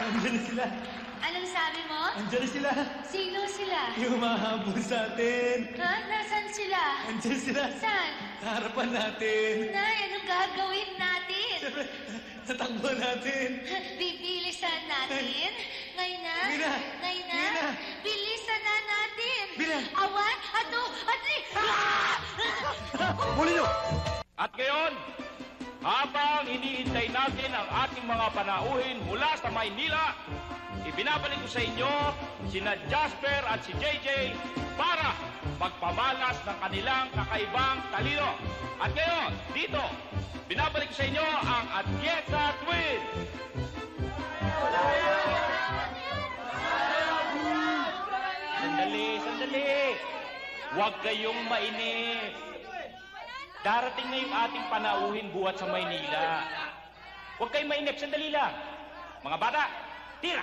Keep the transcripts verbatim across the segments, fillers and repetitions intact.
Andiyan na sila. Anong sabi mo? Andiyan na sila. Sino sila? Yung humahabol sa atin. Ha? Nasaan sila? Andiyan sila. Saan? Sa harapan natin. Nay, anong gagawin natin? Siyempre, natakbo natin. Bibilisan natin? Ngayon na? Ngayon na. Ngayon na? Ngayon na. Bilisan na natin! Bilang. Awan, ato, atri! Ah! Huli nyo! At ngayon, habang hinihintay natin ang ating mga panauhin mula sa Maynila, ibinabalik ko sa inyo sina Jasper at si J J para magpamalas ng kanilang kakaibang talino. At ngayon, dito, binabalik ko sa inyo ang Atienza Twins. Sandali, sandali. Huwag kayong mainip. Darating na yung ating panauhin buhat sa Maynila. Huwag kayong mainip, sandali lang. Mga bata, tira!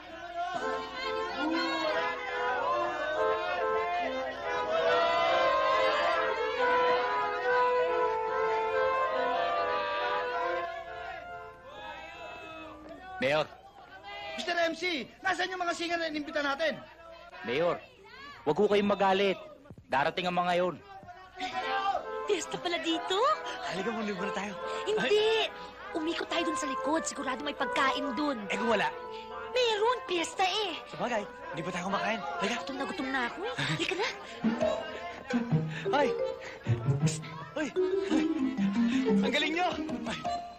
Mayor, mister M C, nasaan yung mga singer na inimbita natin? Mayor, huwag ko kayong magalit. Darating ang mga yon. Fiesta pala dito? halika muna muna tayo. Hindi! Umikot tayo dun sa likod. Sigurado may pagkain dun. Eh kung wala, Meron, piyesta eh. sa bagay, hindi pa tayo kumakain. Halika. Gutom na gutom na ako eh. Halika na. Ay! Psst! Ay! Ay! Ang galing nyo! Ay!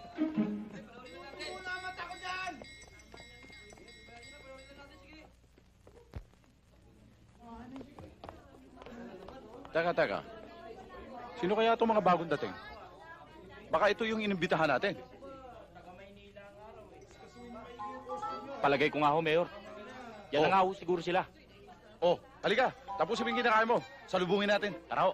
Teka, teka. Sino kaya itong mga bagong dating? Baka ito yung inimbitahan natin. Palagay ko nga ho, Mayor. Yan Oh. na nga ho siguro sila. Oh, halika. Tapos yung kinakain mo. Salubungin natin. Tara ho.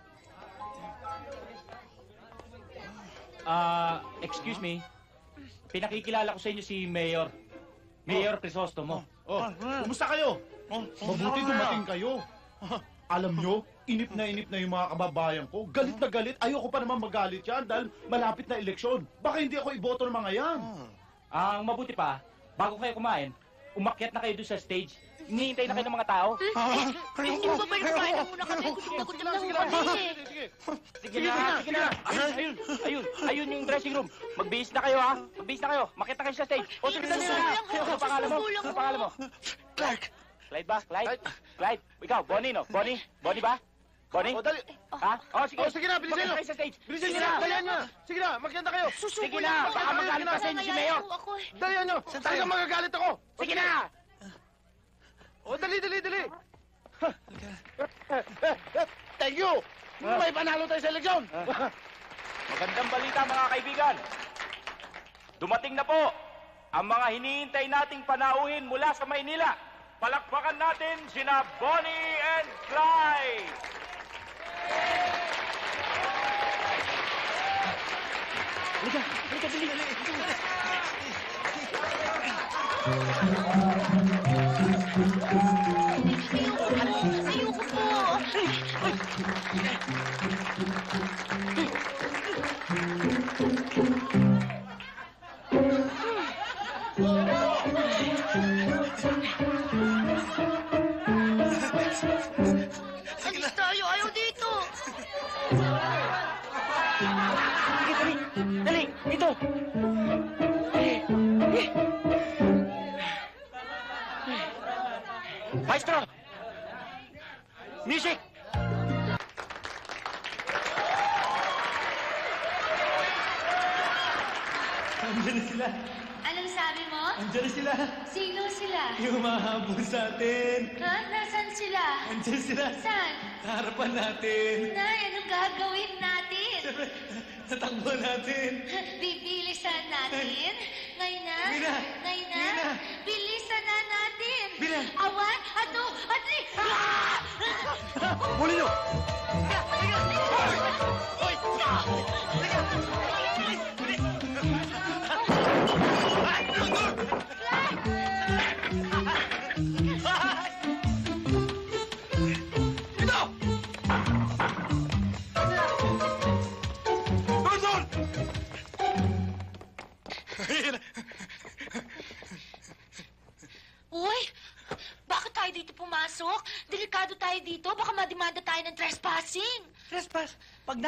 Ah, excuse me. Pinakikilala ko sa inyo si Mayor. Mayor Crisostomo. Oh, kumusta kayo? Mabuti dumating kayo. Alam nyo, inip na inip na yung mga kababayan ko. Galit na galit. Ayoko pa naman magalit yan dahil malapit na eleksyon. Baka hindi ako iboto ng mga yan. Ang mabuti pa, bago kayo kumain, umakyat na kayo doon sa stage. Hinihintay na kayo ng mga tao. Hindi mo ba ba kumain na muna kami? Gutom na gutom na ho kami eh. Sige na, sige na. Ayun, ayun, ayun, ayun yung dressing room. Magbihis na kayo, ha? Magbihis na kayo. Makyat na kayo sa stage. O, sige na, sige na. Ano pangalan mo? Ano pangalan mo? Clark! Clyde ba? Clyde? Clyde? Ikaw, Bonnie, no? Bonnie? Bonnie ba? Bonnie? O, dali. Ha? O, sige. O, sige na, bilisan Makyat nyo. kayo sa stage. Bilisan Sige nyo. na. Dalihan nyo. Sige na, magkanta kayo. Sige na, baka magalit pa sa inyo si Mayor. Ako eh. Dalihan nyo. Talagang magagalit ako. Sige na! O, dali, dali, dali. Thank you. May panalo tayo sa eleksyon. Magandang balita, mga kaibigan. Dumating na po ang mga hinihintay nating panauhin mula sa Maynila. Palakpakan natin sina Bonnie and Clyde. Halika! Halika, dali! Ayoko po. Alis tayo, ayaw dito. Sige, dali! Dali! Dito! Maestro! Music! Andiyan na sila. Anong sabi mo? Andiyan na sila. Sino sila? Yung humahabol sa atin. Ha? Nasaan sila? Andiyan sila. Saan? Sa harapan natin. Nay, anong gagawin natin? Siyempre, natakbo natin. Bibilisan natin? Ngayon na? Ngayon na. Ngayon na? Ngayon na. Bilisan na natin! Bilang. Awan, ato, atri! Ah! Huli nyo!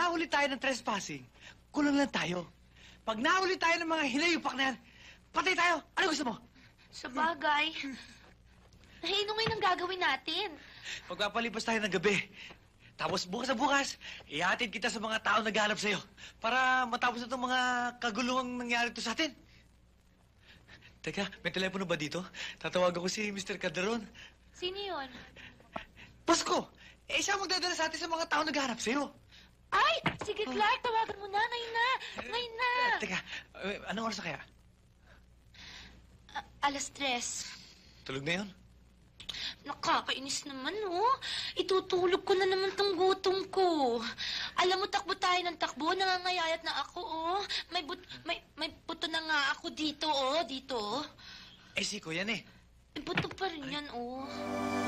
nahuli tayo ng trespassing, kulong lang tayo. Pag nahuli tayo ng mga hinayupak na yan, patay tayo. Ano gusto mo? Sa bagay. Eh, ano ngayon ang gagawin natin? Magpapalipas tayo ng gabi. Tapos bukas na bukas, ihatid kita sa mga tao naghahanap sa'yo para matapos na itong mga kaguluhang nangyari to sa atin. Teka, may telepono ba dito? Tatawagan ko si Mister Calderon. Sino yun? Pasko! Eh, siya magdadala sa atin sa mga tao naghahanap sa'yo. Ay! Sige, Clark, tawagan mo na. Ngayon na. Ngayon na. Eh, teka, eh, anong oras na kaya? A- alas tres. Tulog na yun? Nakakainis naman, oh. Itutulog ko na naman tong gutom ko. Alam mo, takbo tayo ng takbo. Nangangayayat na ako, oh. May, but may, may buto na nga ako dito, oh. Dito, oh. Eh, siko yan eh. May buto pa rin yan, oh.